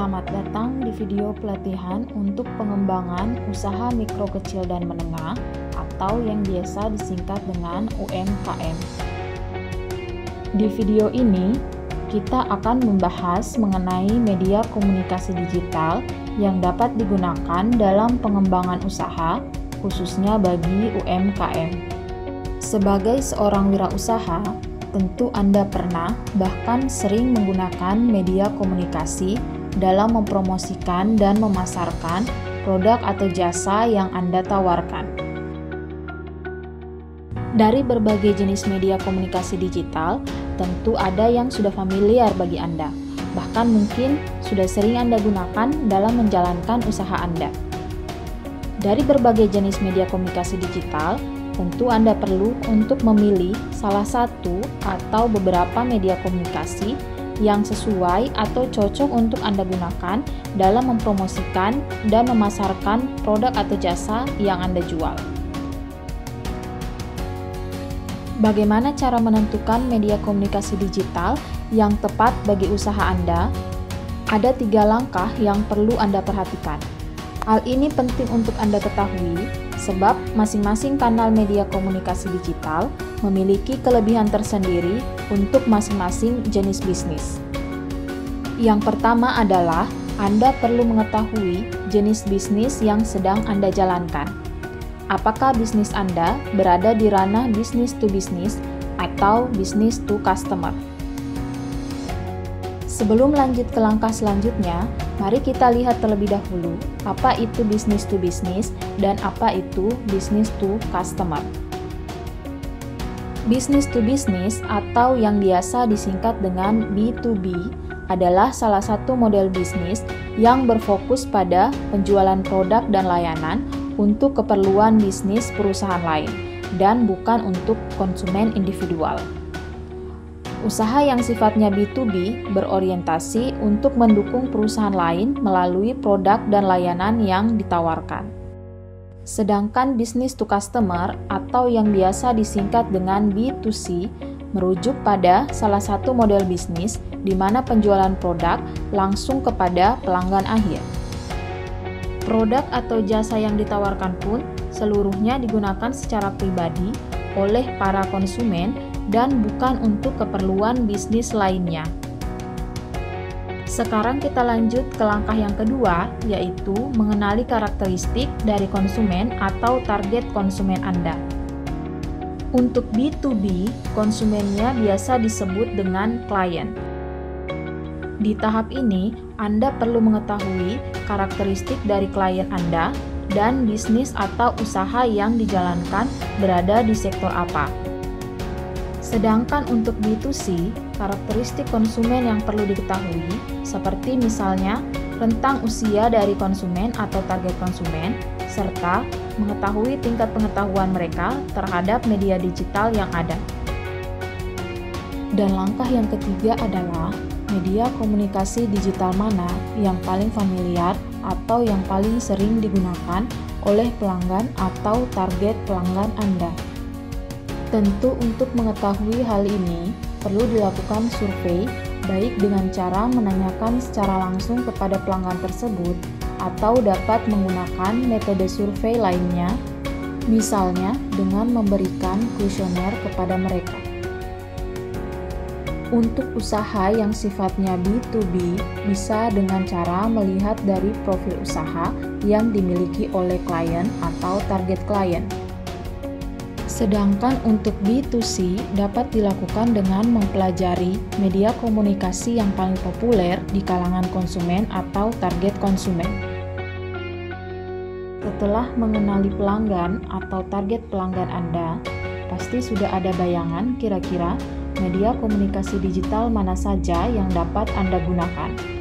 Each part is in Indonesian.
Selamat datang di video pelatihan untuk pengembangan usaha mikro kecil dan menengah atau yang biasa disingkat dengan UMKM. Di video ini, kita akan membahas mengenai media komunikasi digital yang dapat digunakan dalam pengembangan usaha, khususnya bagi UMKM. Sebagai seorang wirausaha, tentu Anda pernah bahkan sering menggunakan media komunikasi dalam mempromosikan dan memasarkan produk atau jasa yang Anda tawarkan. Dari berbagai jenis media komunikasi digital, tentu ada yang sudah familiar bagi Anda, bahkan mungkin sudah sering Anda gunakan dalam menjalankan usaha Anda. Dari berbagai jenis media komunikasi digital, tentu Anda perlu untuk memilih salah satu atau beberapa media komunikasi yang sesuai atau cocok untuk Anda gunakan dalam mempromosikan dan memasarkan produk atau jasa yang Anda jual. Bagaimana cara menentukan media komunikasi digital yang tepat bagi usaha Anda? Ada 3 langkah yang perlu Anda perhatikan. Hal ini penting untuk Anda ketahui, sebab masing-masing kanal media komunikasi digital memiliki kelebihan tersendiri untuk masing-masing jenis bisnis. Yang pertama adalah Anda perlu mengetahui jenis bisnis yang sedang Anda jalankan. Apakah bisnis Anda berada di ranah bisnis to bisnis atau bisnis to customer? Sebelum lanjut ke langkah selanjutnya, mari kita lihat terlebih dahulu apa itu bisnis to bisnis dan apa itu bisnis to customer. Bisnis to bisnis atau yang biasa disingkat dengan B2B adalah salah satu model bisnis yang berfokus pada penjualan produk dan layanan untuk keperluan bisnis perusahaan lain dan bukan untuk konsumen individual. Usaha yang sifatnya B2B berorientasi untuk mendukung perusahaan lain melalui produk dan layanan yang ditawarkan. Sedangkan bisnis to customer atau yang biasa disingkat dengan B2C merujuk pada salah satu model bisnis di mana penjualan produk langsung kepada pelanggan akhir. Produk atau jasa yang ditawarkan pun seluruhnya digunakan secara pribadi oleh para konsumen dan bukan untuk keperluan bisnis lainnya. Sekarang kita lanjut ke langkah yang kedua, yaitu mengenali karakteristik dari konsumen atau target konsumen Anda. Untuk B2B, konsumennya biasa disebut dengan klien. Di tahap ini, Anda perlu mengetahui karakteristik dari klien Anda dan bisnis atau usaha yang dijalankan berada di sektor apa. Sedangkan untuk B2C, karakteristik konsumen yang perlu diketahui seperti misalnya rentang usia dari konsumen atau target konsumen, serta mengetahui tingkat pengetahuan mereka terhadap media digital yang ada. Dan langkah yang ketiga adalah media komunikasi digital mana yang paling familiar atau yang paling sering digunakan oleh pelanggan atau target pelanggan Anda. Tentu untuk mengetahui hal ini, perlu dilakukan survei baik dengan cara menanyakan secara langsung kepada pelanggan tersebut atau dapat menggunakan metode survei lainnya, misalnya dengan memberikan kuesioner kepada mereka. Untuk usaha yang sifatnya B2B, bisa dengan cara melihat dari profil usaha yang dimiliki oleh klien atau target klien. Sedangkan untuk B2C dapat dilakukan dengan mempelajari media komunikasi yang paling populer di kalangan konsumen atau target konsumen. Setelah mengenali pelanggan atau target pelanggan Anda, pasti sudah ada bayangan kira-kira media komunikasi digital mana saja yang dapat Anda gunakan.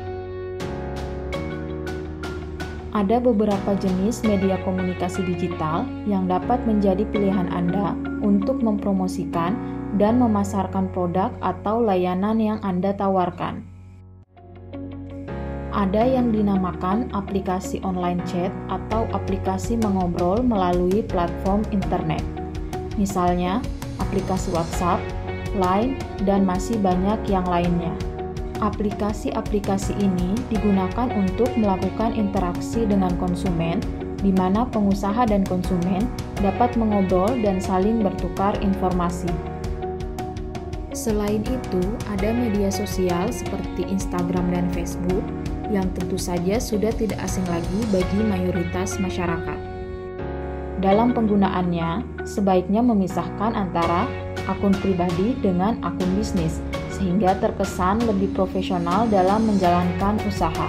Ada beberapa jenis media komunikasi digital yang dapat menjadi pilihan Anda untuk mempromosikan dan memasarkan produk atau layanan yang Anda tawarkan. Ada yang dinamakan aplikasi online chat atau aplikasi mengobrol melalui platform internet. Misalnya, aplikasi WhatsApp, Line, dan masih banyak yang lainnya. Aplikasi-aplikasi ini digunakan untuk melakukan interaksi dengan konsumen, di mana pengusaha dan konsumen dapat mengobrol dan saling bertukar informasi. Selain itu, ada media sosial seperti Instagram dan Facebook yang tentu saja sudah tidak asing lagi bagi mayoritas masyarakat. Dalam penggunaannya, sebaiknya memisahkan antara akun pribadi dengan akun bisnis, sehingga terkesan lebih profesional dalam menjalankan usaha.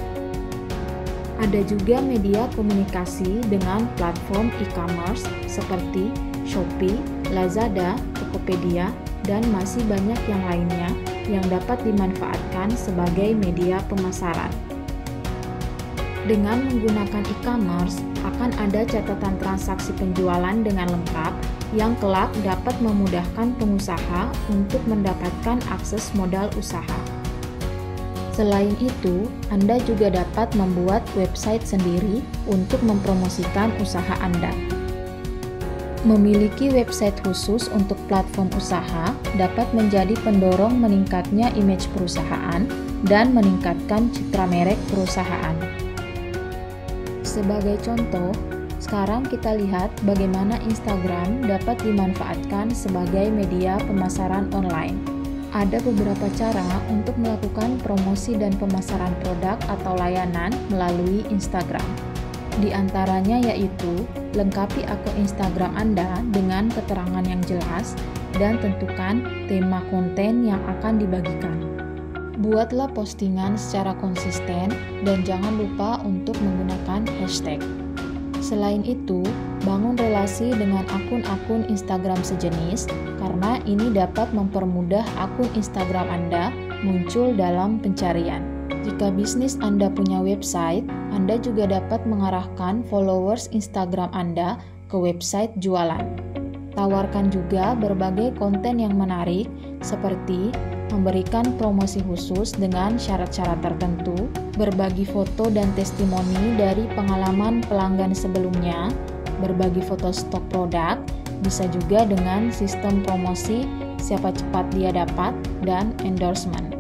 Ada juga media komunikasi dengan platform e-commerce seperti Shopee, Lazada, Tokopedia, dan masih banyak yang lainnya yang dapat dimanfaatkan sebagai media pemasaran. Dengan menggunakan e-commerce, akan ada catatan transaksi penjualan dengan lengkap yang kelak dapat memudahkan pengusaha untuk mendapatkan akses modal usaha. Selain itu, Anda juga dapat membuat website sendiri untuk mempromosikan usaha Anda. Memiliki website khusus untuk platform usaha dapat menjadi pendorong meningkatnya image perusahaan dan meningkatkan citra merek perusahaan. Sebagai contoh, sekarang kita lihat bagaimana Instagram dapat dimanfaatkan sebagai media pemasaran online. Ada beberapa cara untuk melakukan promosi dan pemasaran produk atau layanan melalui Instagram. Di antaranya yaitu, lengkapi akun Instagram Anda dengan keterangan yang jelas dan tentukan tema konten yang akan dibagikan. Buatlah postingan secara konsisten dan jangan lupa untuk menggunakan hashtag. Selain itu, bangun relasi dengan akun-akun Instagram sejenis karena ini dapat mempermudah akun Instagram Anda muncul dalam pencarian. Jika bisnis Anda punya website, Anda juga dapat mengarahkan followers Instagram Anda ke website jualan. Tawarkan juga berbagai konten yang menarik seperti memberikan promosi khusus dengan syarat-syarat tertentu, berbagi foto dan testimoni dari pengalaman pelanggan sebelumnya, berbagi foto stok produk, bisa juga dengan sistem promosi siapa cepat dia dapat, dan endorsement.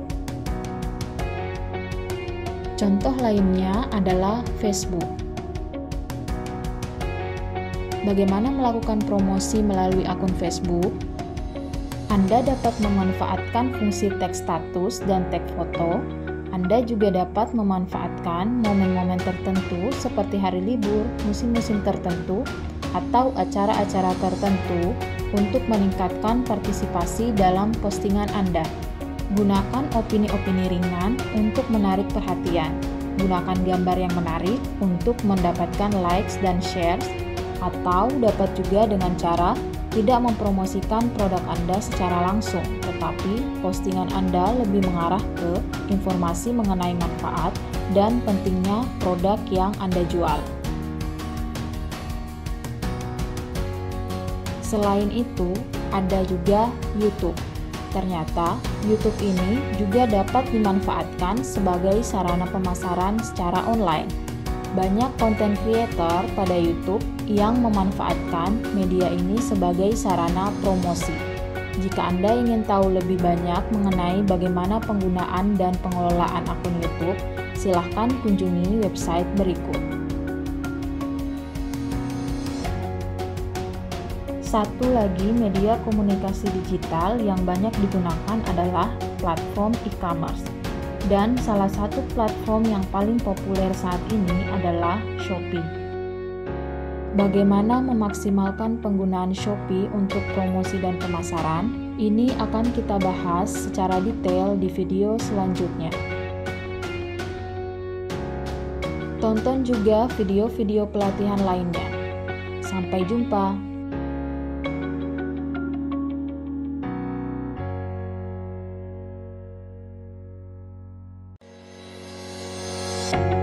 Contoh lainnya adalah Facebook. Bagaimana melakukan promosi melalui akun Facebook? Anda dapat memanfaatkan fungsi tag status dan tag foto. Anda juga dapat memanfaatkan momen-momen tertentu seperti hari libur, musim-musim tertentu, atau acara-acara tertentu untuk meningkatkan partisipasi dalam postingan Anda. Gunakan opini-opini ringan untuk menarik perhatian. Gunakan gambar yang menarik untuk mendapatkan likes dan shares, atau dapat juga dengan cara tidak mempromosikan produk Anda secara langsung, tetapi postingan Anda lebih mengarah ke informasi mengenai manfaat dan pentingnya produk yang Anda jual. Selain itu, ada juga YouTube. Ternyata, YouTube ini juga dapat dimanfaatkan sebagai sarana pemasaran secara online. Banyak konten creator pada YouTube yang memanfaatkan media ini sebagai sarana promosi. Jika Anda ingin tahu lebih banyak mengenai bagaimana penggunaan dan pengelolaan akun YouTube, silahkan kunjungi website berikut. Satu lagi media komunikasi digital yang banyak digunakan adalah platform e-commerce. Dan salah satu platform yang paling populer saat ini adalah Shopee. Bagaimana memaksimalkan penggunaan Shopee untuk promosi dan pemasaran? Ini akan kita bahas secara detail di video selanjutnya. Tonton juga video-video pelatihan lainnya. Sampai jumpa! you